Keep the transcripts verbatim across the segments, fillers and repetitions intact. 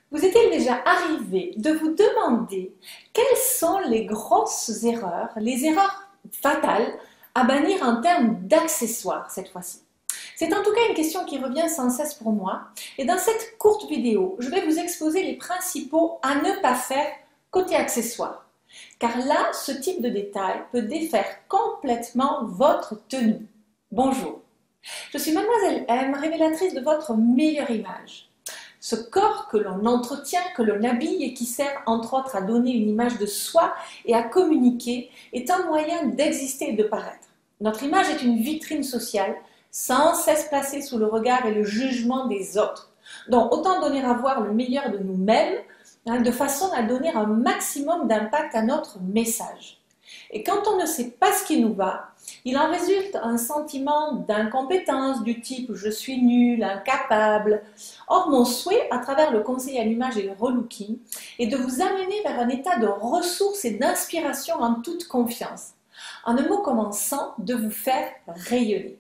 Vous est-il déjà arrivé de vous demander quelles sont les grosses erreurs, les erreurs fatales à bannir en termes d'accessoires cette fois-ci? C'est en tout cas une question qui revient sans cesse pour moi et dans cette courte vidéo, je vais vous exposer les principaux à ne pas faire côté accessoires. Car là, ce type de détail peut défaire complètement votre tenue. Bonjour, je suis Mademoiselle M, révélatrice de votre meilleure image. Ce corps que l'on entretient, que l'on habille et qui sert entre autres à donner une image de soi et à communiquer est un moyen d'exister et de paraître. Notre image est une vitrine sociale sans cesse placée sous le regard et le jugement des autres. Donc autant donner à voir le meilleur de nous-mêmes hein, de façon à donner un maximum d'impact à notre message. Et quand on ne sait pas ce qui nous va, il en résulte un sentiment d'incompétence du type « je suis nul, incapable ». Or, mon souhait, à travers le conseil à l'image et le relooking, est de vous amener vers un état de ressources et d'inspiration en toute confiance. En un mot commençant, de vous faire rayonner.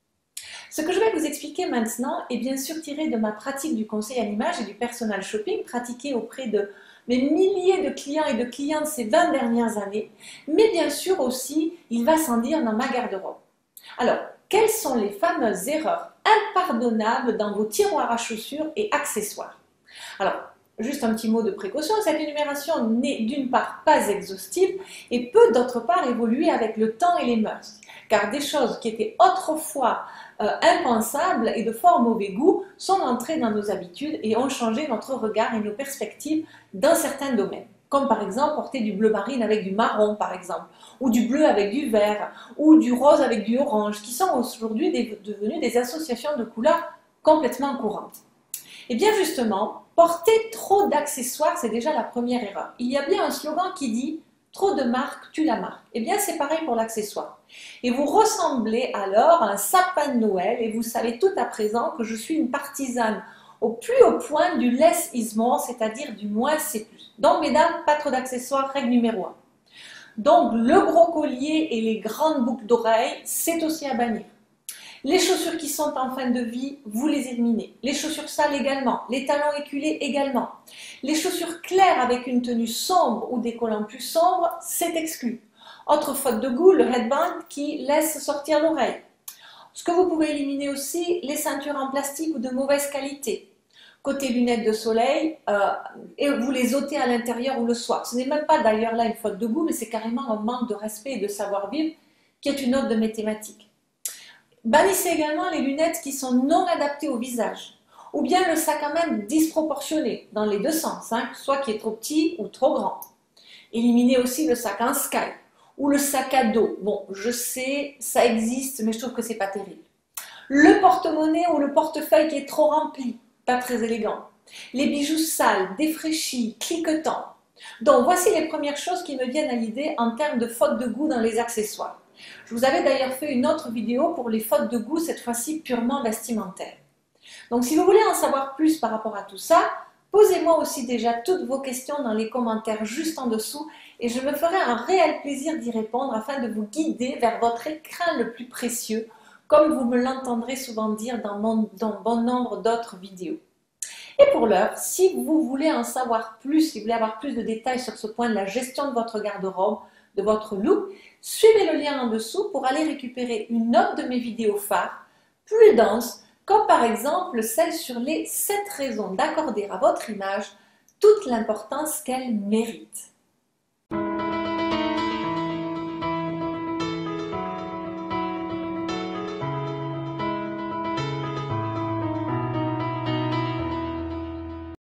Ce que je vais vous expliquer maintenant est bien sûr tiré de ma pratique du conseil à l'image et du personal shopping pratiqué auprès de mes milliers de clients et de clientes ces vingt dernières années, mais bien sûr aussi, il va sans dire, dans ma garde-robe. Alors, quelles sont les fameuses erreurs impardonnables dans vos tiroirs à chaussures et accessoires? Alors, juste un petit mot de précaution, cette énumération n'est d'une part pas exhaustive et peut d'autre part évoluer avec le temps et les mœurs, car des choses qui étaient autrefois euh, impensables et de fort mauvais goût sont entrées dans nos habitudes et ont changé notre regard et nos perspectives dans certains domaines, comme par exemple porter du bleu marine avec du marron par exemple, ou du bleu avec du vert, ou du rose avec du orange, qui sont aujourd'hui devenues des associations de couleurs complètement courantes. Et bien justement, porter trop d'accessoires, c'est déjà la première erreur. Il y a bien un slogan qui dit « trop de marque, tue la marque ». Et bien c'est pareil pour l'accessoire. Et vous ressemblez alors à un sapin de Noël et vous savez tout à présent que je suis une partisane au plus haut point du less is more, c'est-à-dire du moins c'est plus. Donc mesdames, pas trop d'accessoires, règle numéro un. Donc le gros collier et les grandes boucles d'oreilles, c'est aussi à bannir. Les chaussures qui sont en fin de vie, vous les éliminez. Les chaussures sales également, les talons éculés également. Les chaussures claires avec une tenue sombre ou des collants plus sombres, c'est exclu. Autre faute de goût, le headband qui laisse sortir l'oreille. Ce que vous pouvez éliminer aussi, les ceintures en plastique ou de mauvaise qualité. Côté lunettes de soleil, euh, et vous les ôtez à l'intérieur ou le soir. Ce n'est même pas d'ailleurs là une faute de goût, mais c'est carrément un manque de respect et de savoir-vivre qui est une autre de mes thématiques. Bannissez également les lunettes qui sont non adaptées au visage, ou bien le sac à main disproportionné, dans les deux sens, hein, soit qui est trop petit ou trop grand. Éliminez aussi le sac en sky, ou le sac à dos. Bon, je sais, ça existe, mais je trouve que c'est pas terrible. Le porte-monnaie ou le portefeuille qui est trop rempli, pas très élégant. Les bijoux sales, défraîchis, cliquetants. Donc voici les premières choses qui me viennent à l'idée en termes de faute de goût dans les accessoires. Je vous avais d'ailleurs fait une autre vidéo pour les fautes de goût, cette fois-ci purement vestimentaires. Donc si vous voulez en savoir plus par rapport à tout ça, posez-moi aussi déjà toutes vos questions dans les commentaires juste en dessous et je me ferai un réel plaisir d'y répondre afin de vous guider vers votre écrin le plus précieux, comme vous me l'entendrez souvent dire dans, mon, dans bon nombre d'autres vidéos. Et pour l'heure, si vous voulez en savoir plus, si vous voulez avoir plus de détails sur ce point de la gestion de votre garde-robe, de votre look, suivez le lien en dessous pour aller récupérer une autre de mes vidéos phares, plus dense, comme par exemple celle sur les sept raisons d'accorder à votre image toute l'importance qu'elle mérite.